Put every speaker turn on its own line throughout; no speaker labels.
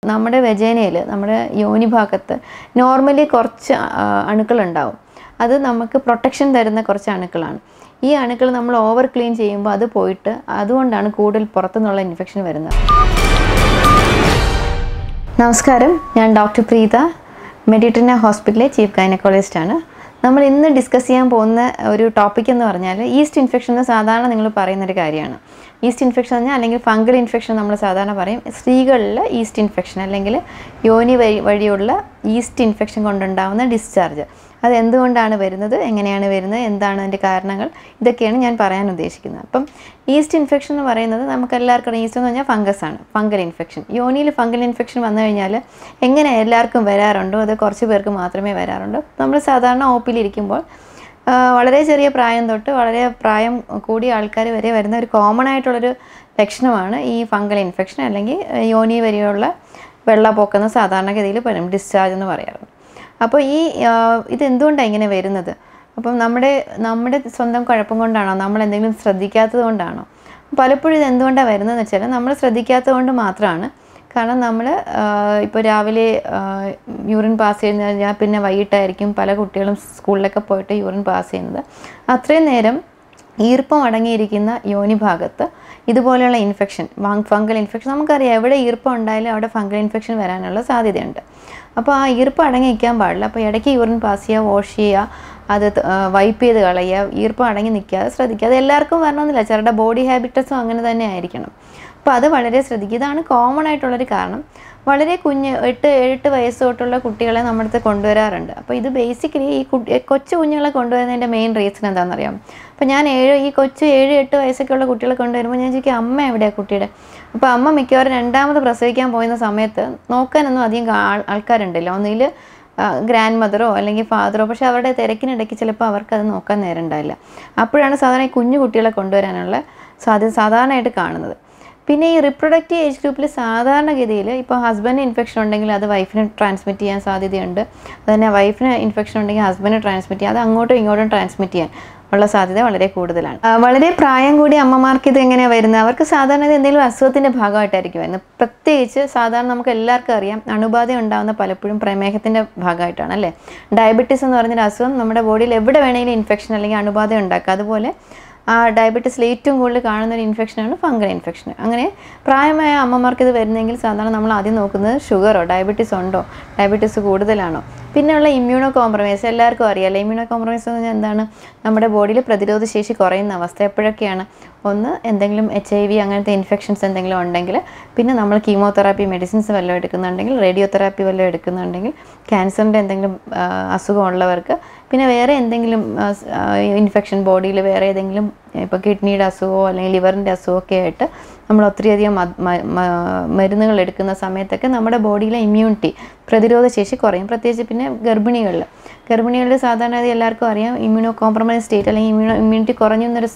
നമ്മുടെ വെജൈനയിൽ നമ്മുടെ യോനി ഭാഗത്ത് നോർമലി കുറച്ച് അണുക്കളുണ്ടാവും. അത് നമുക്ക് പ്രൊട്ടക്ഷൻ തരുന്ന കുറച്ച് അണുക്കളാണ്. ഈ അണുക്കൾ നമ്മൾ ഓവർ ക്ലീൻ ചെയ്യുമ്പോൾ അത് പോയിട്ട് അതുകൊണ്ടാണ് കൂടുതൽ പുറത്തുനിന്നുള്ള ഇൻഫെക്ഷൻ വരുന്നത്. നമസ്കാരം, ഞാൻ ഡോക്ടർ പ്രീത, മെഡിട്രിന ഹോസ്പിറ്റലിലെ ചീഫ് ഗൈനക്കോളജിസ്റ്റാണ്. നമ്മൾ ഇന്ന് ഡിസ്കസ് ചെയ്യാൻ പോകുന്ന ഒരു ടോപ്പിക് എന്ന് പറഞ്ഞാൽ ഈസ്റ്റ് ഇൻഫെക്ഷൻ എന്ന് സാധാരണ നിങ്ങൾ പറയുന്നൊരു കാര്യമാണ്. ഈസ്റ്റ് ഇൻഫെക്ഷൻ എന്ന് പറഞ്ഞാൽ അല്ലെങ്കിൽ ഫംഗൽ ഇൻഫെക്ഷൻ നമ്മൾ സാധാരണ പറയും. സ്ത്രീകളിൽ ഈസ്റ്റ് ഇൻഫെക്ഷൻ അല്ലെങ്കിൽ യോനി വഴിയുള്ള ഈസ്റ്റ് ഇൻഫെക്ഷൻ കൊണ്ടുണ്ടാകുന്ന ഡിസ്ചാർജ്, അത് എന്തുകൊണ്ടാണ് വരുന്നത്, എങ്ങനെയാണ് വരുന്നത്, എന്താണ് അതിൻ്റെ കാരണങ്ങൾ, ഇതൊക്കെയാണ് ഞാൻ പറയാൻ ഉദ്ദേശിക്കുന്നത്. അപ്പം ഈസ്റ്റ് ഇൻഫെക്ഷൻ എന്ന് പറയുന്നത് നമുക്കെല്ലാവർക്കും അറിയാം. ഈസ്റ്റ് എന്ന് പറഞ്ഞാൽ ഫംഗസാണ്, ഫംഗൽ ഇൻഫെക്ഷൻ. യോനിയിൽ ഫംഗൽ ഇൻഫെക്ഷൻ വന്നു കഴിഞ്ഞാൽ എങ്ങനെ എല്ലാവർക്കും വരാറുണ്ടോ അത് കുറച്ച് പേർക്ക് മാത്രമേ വരാറുള്ളൂ. നമ്മൾ സാധാരണ ഓപ്പിലിരിക്കുമ്പോൾ വളരെ ചെറിയ പ്രായം തൊട്ട് വളരെ പ്രായം കൂടിയ ആൾക്കാർ വരെ വരുന്ന ഒരു കോമൺ ആയിട്ടുള്ളൊരു ലക്ഷണമാണ് ഈ ഫംഗൽ ഇൻഫെക്ഷൻ അല്ലെങ്കിൽ യോനി വരെയുള്ള വെള്ളപ്പൊക്കം സാധാരണഗതിയിൽ പറയും, ഡിസ്ചാർജ് എന്ന് പറയാറുണ്ട്. അപ്പോൾ ഇതെന്തുകൊണ്ടാണ് ഇങ്ങനെ വരുന്നത്? അപ്പം നമ്മുടെ സ്വന്തം കുഴപ്പം കൊണ്ടാണോ, നമ്മൾ എന്തെങ്കിലും ശ്രദ്ധിക്കാത്തത് കൊണ്ടാണോ? പലപ്പോഴും ഇത് എന്തുകൊണ്ടാണ് വരുന്നതെന്ന് വെച്ചാൽ നമ്മൾ ശ്രദ്ധിക്കാത്തത് കൊണ്ട് മാത്രമാണ്. കാരണം നമ്മൾ ഇപ്പോൾ രാവിലെ യൂറിൻ പാസ് ചെയ്യുന്ന കഴിഞ്ഞാൽ പിന്നെ വൈകിട്ടായിരിക്കും പല കുട്ടികളും സ്കൂളിലൊക്കെ പോയിട്ട് യൂറിൻ പാസ് ചെയ്യുന്നത്. അത്രയും നേരം ഈർപ്പം അടങ്ങിയിരിക്കുന്ന യോനി ഭാഗത്ത് ഇതുപോലെയുള്ള ഇൻഫെക്ഷൻ, ഫംഗൽ ഇൻഫെക്ഷൻ, നമുക്കറിയാം എവിടെ ഈർപ്പം ഉണ്ടായാലും അവിടെ ഫംഗൽ ഇൻഫെക്ഷൻ വരാനുള്ള സാധ്യതയുണ്ട്. അപ്പോൾ ആ ഈർപ്പം അടങ്ങി നിൽക്കാൻ പാടില്ല. അപ്പോൾ ഇടയ്ക്ക് യൂറിൻ പാസ് ചെയ്യുക, വാഷ് ചെയ്യുക, അത് വൈപ്പ് ചെയ്ത് കളയുക, ഈർപ്പം അടങ്ങി നിൽക്കാതെ ശ്രദ്ധിക്കുക. അത് എല്ലാവർക്കും വരണമെന്നില്ല, ചിലരുടെ ബോഡി ഹാബിറ്റസും അങ്ങനെ തന്നെ ആയിരിക്കണം. അപ്പോൾ അത് വളരെ ശ്രദ്ധിക്കുക. ഇതാണ് കോമൺ ആയിട്ടുള്ളൊരു കാരണം. വളരെ 8 വയസ്സ് തൊട്ടുള്ള കുട്ടികളെ നമ്മുടെ അടുത്ത് കൊണ്ടുവരാറുണ്ട്. അപ്പോൾ ഇത് ബേസിക്കലി ഈ കൊച്ചു കുഞ്ഞുങ്ങളെ കൊണ്ടുവരുന്നതിൻ്റെ മെയിൻ റീസൺ എന്താണെന്നറിയാം? അപ്പോൾ ഞാൻ 7-8 വയസ്സൊക്കെ ഉള്ള കുട്ടികളെ കൊണ്ടുവരുമ്പോൾ ഞാൻ ചോദിക്കും, അമ്മ എവിടെയാണ് കുട്ടിയുടെ? അപ്പോൾ അമ്മ മിക്കവാറും രണ്ടാമത് പ്രസവിക്കാൻ പോയിരുന്ന സമയത്ത് നോക്കാനൊന്നും അധികം ആൾക്കാരുണ്ടല്ലോ, ഒന്നുകിൽ ഗ്രാൻഡ് മദറോ അല്ലെങ്കിൽ ഫാദറോ. പക്ഷേ അവരുടെ തിരക്കിനിടയ്ക്ക് ചിലപ്പോൾ അവർക്കത് നോക്കാൻ നേരം ഉണ്ടാവില്ല. അപ്പോഴാണ് സാധാരണ ഈ കുഞ്ഞു കുട്ടികളെ കൊണ്ടുവരാനുള്ള സാധ്യത സാധാരണയായിട്ട് കാണുന്നത്. പിന്നെ ഈ റിപ്രൊഡക്റ്റീവ് ഏജ് ഗ്രൂപ്പിൽ സാധാരണഗതിയിൽ ഇപ്പോൾ ഹസ്ബൻഡിന് ഇൻഫെക്ഷൻ ഉണ്ടെങ്കിൽ അത് വൈഫിന് ട്രാൻസ്മിറ്റ് ചെയ്യാൻ സാധ്യതയുണ്ട്. അതുതന്നെ വൈഫിന് ഇൻഫെക്ഷൻ ഉണ്ടെങ്കിൽ ഹസ്ബൻഡിന് ട്രാൻസ്മിറ്റ് ചെയ്യാം, അത് അങ്ങോട്ടും ഇങ്ങോട്ടും ട്രാൻസ്മിറ്റ് ചെയ്യാൻ ഉള്ള സാധ്യത വളരെ കൂടുതലാണ്. വളരെ പ്രായം കൂടി അമ്മമാർക്ക് ഇത് എങ്ങനെയാണ് വരുന്നത്? അവർക്ക് സാധാരണ എന്തെങ്കിലും അസുഖത്തിൻ്റെ ഭാഗമായിട്ടായിരിക്കും വരുന്നത്. പ്രത്യേകിച്ച് സാധാരണ നമുക്ക് എല്ലാവർക്കും അറിയാം, അണുബാധ ഉണ്ടാകുന്ന പലപ്പോഴും പ്രമേഹത്തിൻ്റെ ഭാഗമായിട്ടാണ്, അല്ലേ? ഡയബറ്റീസ് എന്ന് പറഞ്ഞൊരു അസുഖം നമ്മുടെ ബോഡിയിൽ എവിടെ വേണമെങ്കിലും ഇൻഫെക്ഷൻ അല്ലെങ്കിൽ അണുബാധ ഉണ്ടാക്കുക. അതുപോലെ ആ ഡയബറ്റീസിൽ ഏറ്റവും കൂടുതൽ കാണുന്നൊരു ഇൻഫെക്ഷനാണ് ഫംഗൽ ഇൻഫെക്ഷൻ. അങ്ങനെ പ്രായമായ അമ്മമാർക്ക് ഇത് വരുന്നെങ്കിൽ സാധാരണ നമ്മൾ ആദ്യം നോക്കുന്നത് ഷുഗറോ ഡയബറ്റീസ് ഉണ്ടോ, ഡയബറ്റീസ് കൂടുതലാണോ. പിന്നെയുള്ള ഇമ്മ്യൂണോ കോംപ്രമൈസ്, എല്ലാവർക്കും അറിയാമല്ലോ. ഇമ്മ്യൂണോ കോംപ്രമൈസ് എന്ന് പറഞ്ഞാൽ എന്താണ്? നമ്മുടെ ബോഡിയിൽ പ്രതിരോധ ശേഷി കുറയുന്ന അവസ്ഥ. എപ്പോഴൊക്കെയാണ്? ഒന്ന്, എന്തെങ്കിലും HIV അങ്ങനത്തെ ഇൻഫെക്ഷൻസ് എന്തെങ്കിലും ഉണ്ടെങ്കിൽ, പിന്നെ നമ്മൾ കീമോതെറാപ്പി മെഡിസിൻസ് വല്ലതും എടുക്കുന്നുണ്ടെങ്കിൽ, റേഡിയോതെറാപ്പി വല്ലതും എടുക്കുന്നുണ്ടെങ്കിൽ, ക്യാൻസറിൻ്റെ എന്തെങ്കിലും അസുഖമുള്ളവർക്ക്, പിന്നെ വേറെ എന്തെങ്കിലും ഇൻഫെക്ഷൻ ബോഡിയിൽ വേറെ ഏതെങ്കിലും ഇപ്പോൾ കിഡ്നിയുടെ അസുഖമോ അല്ലെങ്കിൽ ലിവറിൻ്റെ അസുഖമൊക്കെ ആയിട്ട് നമ്മൾ ഒത്തിരിയധികം മരുന്നുകൾ എടുക്കുന്ന സമയത്തൊക്കെ നമ്മുടെ ബോഡിയിലെ ഇമ്മ്യൂണിറ്റി, പ്രതിരോധ ശേഷി കുറയും. പ്രത്യേകിച്ച് പിന്നെ ഗർഭിണികളിൽ സാധാരണ എല്ലാവർക്കും അറിയാം ഇമ്മ്യൂണോ കോംപ്രമൈസ് സ്റ്റേറ്റ് അല്ലെങ്കിൽ ഇമ്മ്യൂണിറ്റി കുറഞ്ഞൊരു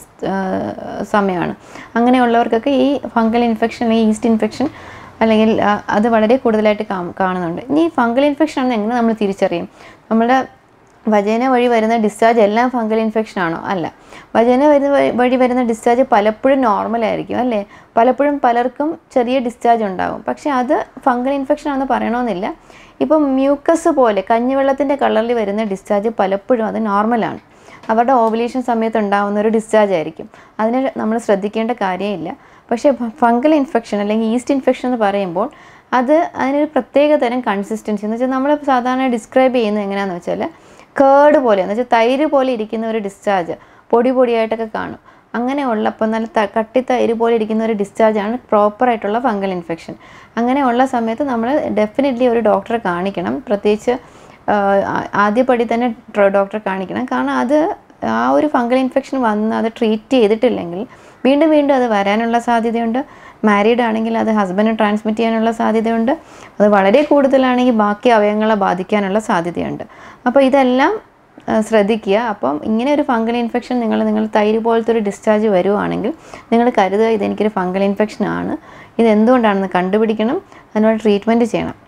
സമയമാണ്. അങ്ങനെയുള്ളവർക്കൊക്കെ ഈ ഫംഗൽ ഇൻഫെക്ഷൻ അല്ലെങ്കിൽ ഈസ്റ്റ് ഇൻഫെക്ഷൻ അല്ലെങ്കിൽ അത് വളരെ കൂടുതലായിട്ട് കാണുന്നുണ്ട്. ഇനി ഫംഗൽ ഇൻഫെക്ഷൻ ആണെന്ന് എങ്ങനെ നമ്മൾ തിരിച്ചറിയും? നമ്മുടെ വജൈന വഴി വരുന്ന ഡിസ്ചാർജ് എല്ലാം ഫംഗൽ ഇൻഫെക്ഷൻ ആണോ? അല്ല. വജൈന വഴി വരുന്ന ഡിസ്ചാർജ് പലപ്പോഴും നോർമലായിരിക്കും, അല്ലേ? പലപ്പോഴും പലർക്കും ചെറിയ ഡിസ്ചാർജ് ഉണ്ടാകും. പക്ഷേ അത് ഫംഗൽ ഇൻഫെക്ഷൻ ആണെന്ന് പറയണമെന്നില്ല. ഇപ്പം മ്യൂക്കസ് പോലെ കഞ്ഞിവെള്ളത്തിൻ്റെ കളറിൽ വരുന്ന ഡിസ്ചാർജ് പലപ്പോഴും അത് നോർമലാണ്. അവരുടെ ഓവുലേഷൻ സമയത്ത് ഉണ്ടാകുന്ന ഒരു ഡിസ്ചാർജ് ആയിരിക്കും. അതിന് നമ്മൾ ശ്രദ്ധിക്കേണ്ട കാര്യമില്ല. പക്ഷേ ഫംഗൽ ഇൻഫെക്ഷൻ അല്ലെങ്കിൽ ഈസ്റ്റ് ഇൻഫെക്ഷൻ എന്ന് പറയുമ്പോൾ അതിനൊരു പ്രത്യേക തരം കൺസിസ്റ്റൻസി എന്ന് വെച്ചാൽ നമ്മൾ സാധാരണ ഡിസ്ക്രൈബ് ചെയ്യുന്നത് എങ്ങനെയാണെന്ന് വെച്ചാൽ കേർഡ് പോലെ, എന്ന് വെച്ചാൽ തൈര് പോലെ ഇരിക്കുന്ന ഒരു ഡിസ്ചാർജ്, പൊടിയായിട്ടൊക്കെ കാണും. അങ്ങനെയുള്ളപ്പോൾ നല്ല കട്ടി തൈര് പോലെ ഇരിക്കുന്ന ഒരു ഡിസ്ചാർജാണ് പ്രോപ്പറായിട്ടുള്ള ഫംഗൽ ഇൻഫെക്ഷൻ. അങ്ങനെയുള്ള സമയത്ത് നമ്മൾ ഡെഫിനറ്റ്ലി ഒരു ഡോക്ടറെ കാണിക്കണം. പ്രത്യേകിച്ച് ആദ്യപടി തന്നെ ഡോക്ടറെ കാണിക്കണം. കാരണം ആ ഒരു ഫംഗൽ ഇൻഫെക്ഷൻ വന്ന് അത് ട്രീറ്റ് ചെയ്തിട്ടില്ലെങ്കിൽ വീണ്ടും അത് വരാനുള്ള സാധ്യതയുണ്ട്. മാരീഡ് ആണെങ്കിൽ അത് ഹസ്ബൻഡിന് ട്രാൻസ്മിറ്റ് ചെയ്യാനുള്ള സാധ്യതയുണ്ട്. അത് വളരെ കൂടുതലാണെങ്കിൽ ബാക്കി അവയവങ്ങളെ ബാധിക്കാനുള്ള സാധ്യതയുണ്ട്. അപ്പോൾ ഇതെല്ലാം ശ്രദ്ധിക്കുക. അപ്പം ഇങ്ങനെ ഒരു ഫംഗൽ ഇൻഫെക്ഷൻ നിങ്ങൾ തൈര് പോലത്തെ ഒരു ഡിസ്ചാർജ് വരുവാണെങ്കിൽ നിങ്ങൾ കരുതുക ഇതെനിക്കൊരു ഫംഗൽ ഇൻഫെക്ഷൻ ആണ്, ഇതെന്തുകൊണ്ടാണെന്ന് കണ്ടുപിടിക്കണം, അതിനോട് ട്രീറ്റ്മെൻറ്റ് ചെയ്യണം.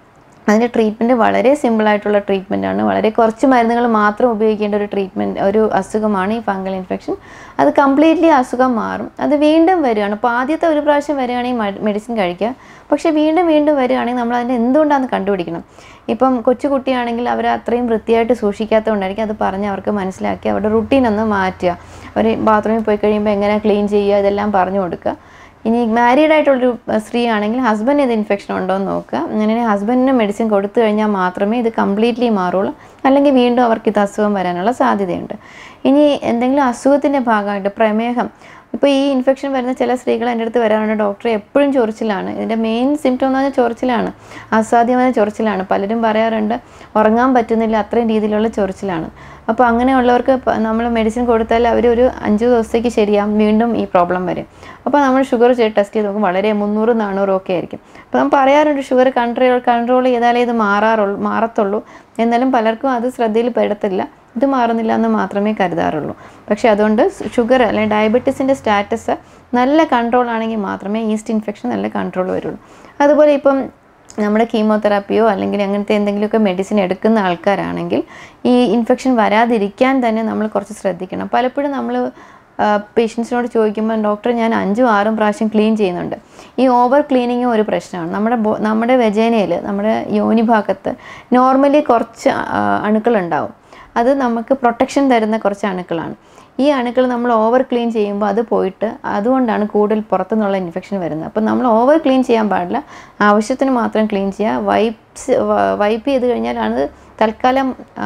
അതിൻ്റെ ട്രീറ്റ്മെൻറ്റ് വളരെ സിമ്പിളായിട്ടുള്ള ട്രീറ്റ്മെൻറ്റാണ്. വളരെ കുറച്ച് മരുന്നുകൾ മാത്രം ഉപയോഗിക്കേണ്ട ഒരു ഒരു അസുഖമാണ് ഈ ഫംഗൽ ഇൻഫെക്ഷൻ. അത് കംപ്ലീറ്റ്ലി അസുഖം മാറും. അത് വീണ്ടും വരികയാണ്. അപ്പോൾ ആദ്യത്തെ ഒരു പ്രാവശ്യം വരികയാണെങ്കിൽ മെഡിസിൻ കഴിക്കുക. പക്ഷേ വീണ്ടും വരികയാണെങ്കിൽ നമ്മൾ അതിൻ്റെ എന്തുകൊണ്ടാണെന്ന് കണ്ടുപിടിക്കണം. ഇപ്പം കൊച്ചുകുട്ടിയാണെങ്കിൽ അവർ അത്രയും വൃത്തിയായിട്ട് സൂക്ഷിക്കാത്തതുകൊണ്ടായിരിക്കും. അത് പറഞ്ഞ് അവർക്ക് മനസ്സിലാക്കി അവരുടെ റുട്ടീനൊന്ന് മാറ്റുക. അവർ ബാത്റൂമിൽ പോയി കഴിയുമ്പോൾ എങ്ങനെ ക്ലീൻ ചെയ്യുക ഇതെല്ലാം പറഞ്ഞു കൊടുക്കുക. ഇനി മാരീഡ് ആയിട്ടുള്ളൊരു സ്ത്രീ ആണെങ്കിൽ ഹസ്ബൻഡ് ഇത് ഇൻഫെക്ഷൻ ഉണ്ടോ എന്ന് നോക്കുക. അങ്ങനെ ഹസ്ബൻഡിന് മെഡിസിൻ കൊടുത്തു കഴിഞ്ഞാൽ മാത്രമേ ഇത് കംപ്ലീറ്റ്ലി മാറുള്ളൂ. അല്ലെങ്കിൽ വീണ്ടും അവർക്ക് ഇത് അസുഖം വരാനുള്ള സാധ്യതയുണ്ട്. ഇനി എന്തെങ്കിലും അസുഖത്തിൻ്റെ ഭാഗമായിട്ട് പ്രമേഹം, ഇപ്പോൾ ഈ ഇൻഫെക്ഷൻ വരുന്ന ചില സ്ത്രീകൾ എൻ്റെ അടുത്ത് വരാറുണ്ട്, ഡോക്ടറെ എപ്പോഴും ചൊറിച്ചിലാണ്. ഇതിൻ്റെ മെയിൻ സിംറ്റം എന്ന് പറഞ്ഞാൽ ചൊറിച്ചിലാണ്, അസാധ്യമായ ചൊറിച്ചിലാണ്. പലരും പറയാറുണ്ട് ഉറങ്ങാൻ പറ്റുന്നില്ല, അത്രയും രീതിയിലുള്ള ചൊറിച്ചിലാണ്. അപ്പോൾ അങ്ങനെയുള്ളവർക്ക് നമ്മൾ മെഡിസിൻ കൊടുത്താൽ അവർ ഒരു 5 ദിവസത്തേക്ക് ശരിയാവും, വീണ്ടും ഈ പ്രോബ്ലം വരും. അപ്പോൾ നമ്മൾ ഷുഗർ ടെസ്റ്റ് ചെയ്ത് നോക്കും, വളരെ 300-400 ഒക്കെ ആയിരിക്കും. അപ്പോൾ നമ്മൾ പറയാറുണ്ട് ഷുഗർ കൺട്രോൾ ചെയ്താലേ ഇത് മാറത്തുള്ളൂ. എന്നാലും പലർക്കും അത് ശ്രദ്ധയിൽ പെടത്തില്ല, ഇത് മാറുന്നില്ല എന്ന് മാത്രമേ കരുതാറുള്ളൂ. പക്ഷേ അതുകൊണ്ട് ഷുഗർ അല്ലെങ്കിൽ ഡയബറ്റീസിൻ്റെ സ്റ്റാറ്റസ് നല്ല കൺട്രോൾ ആണെങ്കിൽ മാത്രമേ ഈസ്റ്റ് ഇൻഫെക്ഷൻ നല്ല കൺട്രോൾ വരുള്ളൂ. അതുപോലെ ഇപ്പം നമ്മുടെ കീമോതെറാപ്പിയോ അല്ലെങ്കിൽ അങ്ങനത്തെ എന്തെങ്കിലുമൊക്കെ മെഡിസിൻ എടുക്കുന്ന ആൾക്കാരാണെങ്കിൽ ഈ ഇൻഫെക്ഷൻ വരാതിരിക്കാൻ തന്നെ നമ്മൾ കുറച്ച് ശ്രദ്ധിക്കണം. പലപ്പോഴും നമ്മൾ പേഷ്യൻസിനോട് ചോദിക്കുമ്പോൾ ഡോക്ടർ ഞാൻ 5-6 പ്രാവശ്യം ക്ലീൻ ചെയ്യുന്നുണ്ട്. ഈ ഓവർ ക്ലീനിങ്ങും ഒരു പ്രശ്നമാണ്. നമ്മുടെ വെജൈനയിൽ, നമ്മുടെ യോനി ഭാഗത്ത് നോർമലി കുറച്ച് അണുക്കളുണ്ടാവും. അത് നമുക്ക് പ്രൊട്ടക്ഷൻ തരുന്ന കുറച്ച് അണുക്കളാണ്. ഈ അണുക്കൾ നമ്മൾ ഓവർ ക്ലീൻ ചെയ്യുമ്പോൾ അത് പോയിട്ട് അതുകൊണ്ടാണ് കൂടുതൽ പുറത്തുനിന്നുള്ള ഇൻഫെക്ഷൻ വരുന്നത്. അപ്പോൾ നമ്മൾ ഓവർ ക്ലീൻ ചെയ്യാൻ പാടില്ല, ആവശ്യത്തിന് മാത്രം ക്ലീൻ ചെയ്യുക. വൈപ്പ് ചെയ്ത് കഴിഞ്ഞാൽ അത് തൽക്കാലം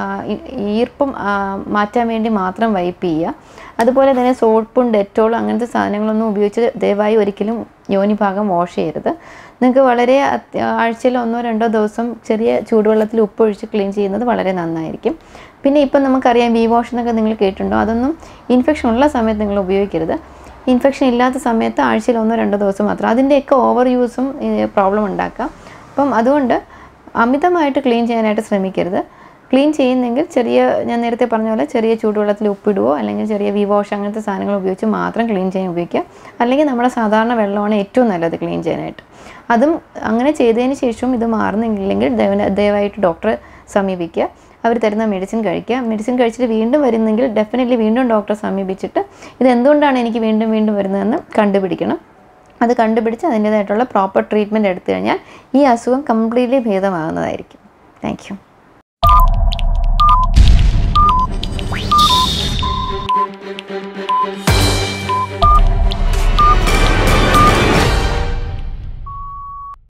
ഈർപ്പം മാറ്റാൻ വേണ്ടി മാത്രം വൈപ്പ് ചെയ്യുക. അതുപോലെ തന്നെ സോപ്പും ഡെറ്റോളും അങ്ങനത്തെ സാധനങ്ങളൊന്നും ഉപയോഗിച്ച് ദയവായി ഒരിക്കലും യോനി ഭാഗം വാഷ് ചെയ്യരുത്. നിങ്ങൾക്ക് വളരെ ആഴ്ചയിൽ 1-2 ദിവസം ചെറിയ ചൂടുവെള്ളത്തിൽ ഉപ്പൊഴിച്ച് ക്ലീൻ ചെയ്യുന്നത് വളരെ നന്നായിരിക്കും. പിന്നെ ഇപ്പം നമുക്കറിയാം വി വാഷ് എന്നൊക്കെ നിങ്ങൾ കേട്ടിട്ടുണ്ടോ, അതൊന്നും ഇൻഫെക്ഷൻ ഉള്ള സമയത്ത് നിങ്ങൾ ഉപയോഗിക്കരുത്. ഇൻഫെക്ഷൻ ഇല്ലാത്ത സമയത്ത് ആഴ്ചയിൽ 1-2 ദിവസം മാത്രം. അതിൻ്റെയൊക്കെ ഓവർ യൂസും പ്രോബ്ലം ഉണ്ടാക്കാം. അപ്പം അതുകൊണ്ട് അമിതമായിട്ട് ക്ലീൻ ചെയ്യാനായിട്ട് ശ്രമിക്കരുത്. ക്ലീൻ ചെയ്യുന്നെങ്കിൽ ഞാൻ നേരത്തെ പറഞ്ഞ പോലെ ചെറിയ ചൂടുവെള്ളത്തിൽ ഉപ്പിടുവോ അല്ലെങ്കിൽ ചെറിയ വി വാഷ് അങ്ങനത്തെ സാധനങ്ങൾ ഉപയോഗിച്ച് മാത്രം ക്ലീൻ ചെയ്യാൻ ഉപയോഗിക്കുക. അല്ലെങ്കിൽ നമ്മുടെ സാധാരണ വെള്ളമാണ് ഏറ്റവും നല്ലത് ക്ലീൻ ചെയ്യാനായിട്ട്. അതും അങ്ങനെ ചെയ്തതിന് ശേഷവും ഇത് മാറുന്നില്ലെങ്കിൽ ദയവായിട്ട് ഡോക്ടറെ സമീപിക്കുക. അവർ തരുന്ന മെഡിസിൻ കഴിക്കുക. മെഡിസിൻ കഴിച്ചിട്ട് വീണ്ടും വരുന്നെങ്കിൽ ഡെഫിനറ്റ്ലി വീണ്ടും ഡോക്ടറെ സമീപിച്ചിട്ട് ഇത് എന്തുകൊണ്ടാണ് എനിക്ക് വീണ്ടും വരുന്നതെന്ന് കണ്ടുപിടിക്കണം. അത് കണ്ടുപിടിച്ച് അതിൻ്റേതായിട്ടുള്ള പ്രോപ്പർ ട്രീറ്റ്മെൻറ്റ് എടുത്തു കഴിഞ്ഞാൽ ഈ അസുഖം കംപ്ലീറ്റ്ലി ഭേദമാകുന്നതായിരിക്കും. Thank you.